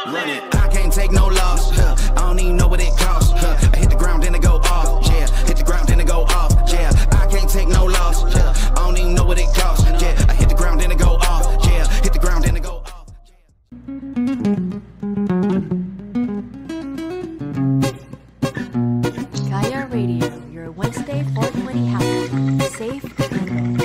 Run it. I can't take no loss. I don't even know what it costs. I hit the ground then it go off. Yeah, hit the ground then it go off. Yeah, I can't take no loss. I don't even know what it costs. Yeah, I hit the ground then it go off. Yeah, hit the ground then it go off. Kaya Radio, your Wednesday 420 happy, safe and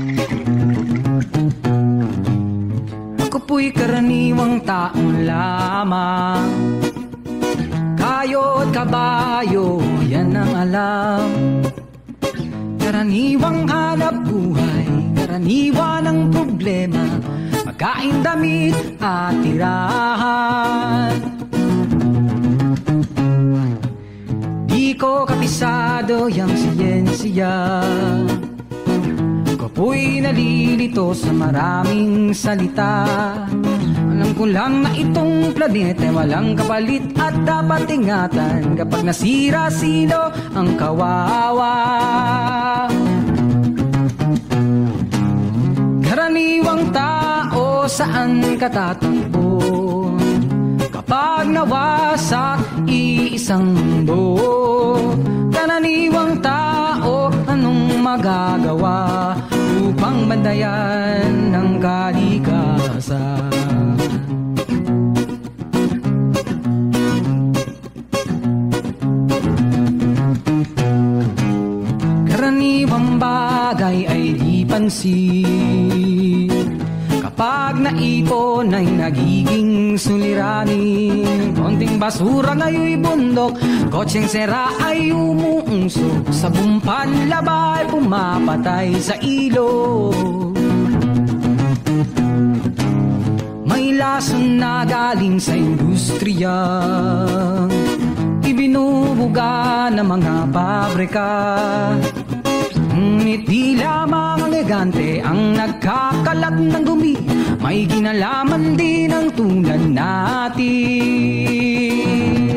Ako po'y karaniwang taong lamang. Kayo't kabayo, yan ang alam. Karaniwang hanap buhay, karaniwan ang problema. Pagkain, damit at tirahan. Di ko kapisado yang siyensya. Ko po'y nalilito sa maraming salita. Alam ko lang na itong planeta walang kapalit at dapat ingatan. Kapag nasira, sino ang kawawa? Karaniwang tao, saan ka tatakbo? Kapag nawasak iisang mundo, karaniwang tao, anong magagawa upang bandayan ng kalikasan? Karaniwang bagay ay di pansin. Kapag naipon ay nagiging suliranin. Konting basura ngayon'y bundok, kotseng sera ay umuusok. Sa bumpan labay pumapatay sa ilog. May lason na galing sa industriya, ibinubuga ng mga pabrika. Ngunit di lamang ang elegante ang nagkakalat ng dumi. May kinalaman din ang tulad natin.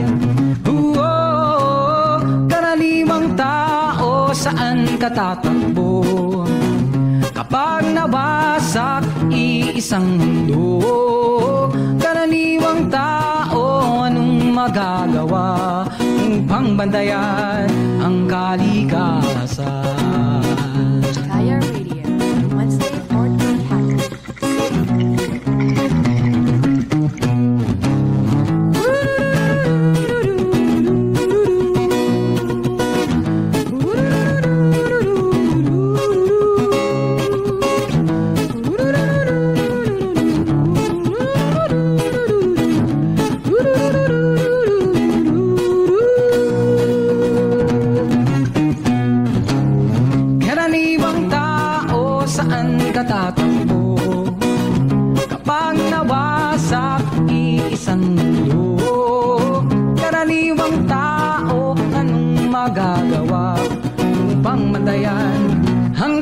Karaniwang tao, saan ka tatakbo? Kapag nawasak iisang mundo, karaniwang tao, anong magagawa upang bandayan ang kalikasan? Kaya Radio, Wednesday 420 happy, tatakbo kapag nawasak iisang mundo. Karaniwang tao, anong magagawa upang bandayan ang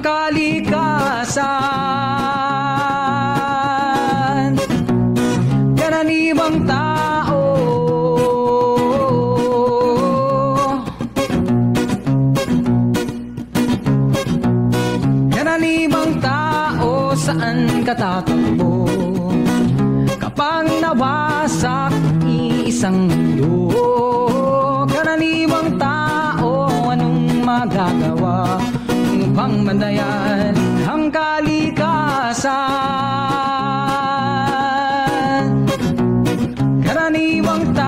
kalikasan? Karaniwang tao, karaniwang tao, saan ka tatakbo? Kapag nawasak iisang mundo, karaniwang tao, anong magagawa upang bandayan ang kalikasan? Karaniwang tao,